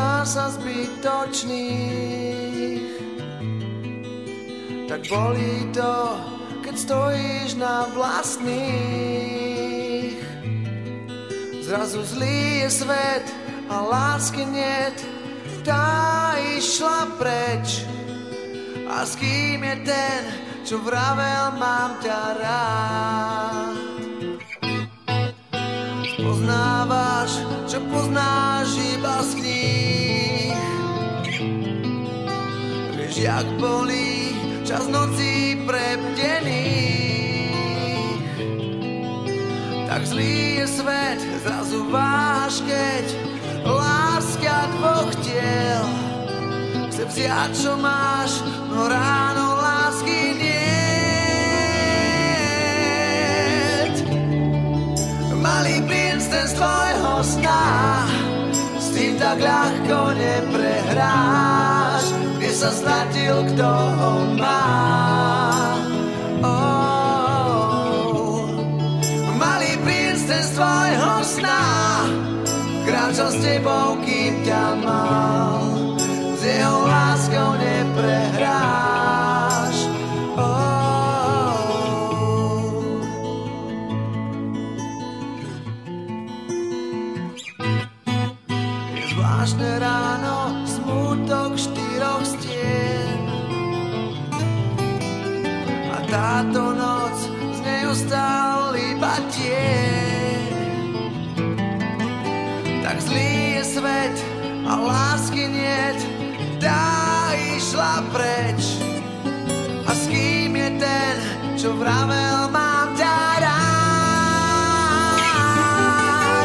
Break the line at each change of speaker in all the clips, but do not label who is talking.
zdá sa zbytočných. Tak bolí to, keď stojíš na vlastných. Zrazu zlý je svet a lásky niet, tá išla preč. A s kým je ten, čo vravel mám ťa rád? Poznávaš, čo poznáš iba z kníh. Vieš, jak bolí čas nocí prebdených. Tak zlý je svet, zrazu váš, keď láska dvoch tiel chce vziať, čo máš, no ráno lásky niet. Malý princ, ten z tvojho sna, s tým tak ľahko neprehráš. Kde sa stratil, kto ho má? Malý princ, ten z tvojho sna, kráčal s tebou, kým ťa mal. S jeho láskou neprehráš. Je zvláštne ráno, smútok štyroch stien. A táto noc, z nej ostal iba tieň. Tak zlý je svet a lásky niet, tá išla preč. A s kým je ten, čo vravel mám ťa rád?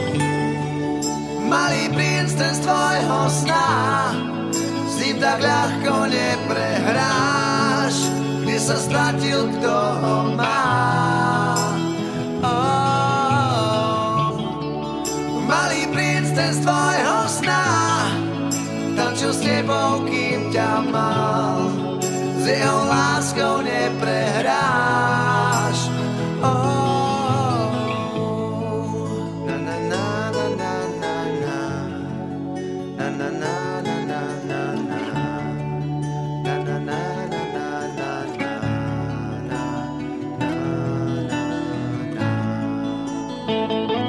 Malý princ, ten z tvojho sna, s ním tak ľahko neprehráš. Kde sa stratil, kto ho má? Malý princ, ten z tvojho sna, tančil s tebou, kým ťa mal. S jeho láskou neprehráš. Na na na na na na na. Na na na na na na na. Na na na na na na na. Na na na na.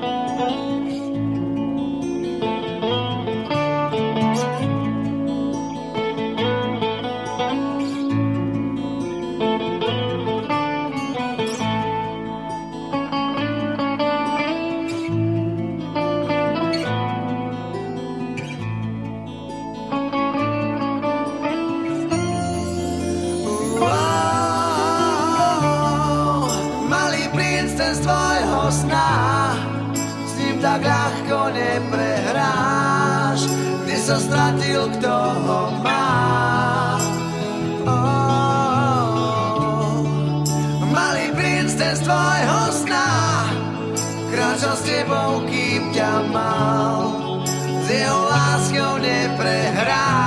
Z tvojho sna, s ním tak ľahko neprehráš. Kde sa stratil, kto ho má? Malý princ, ten z tvojho sna, kráčal s tebou, kým ťa mal. S jeho láskou neprehráš.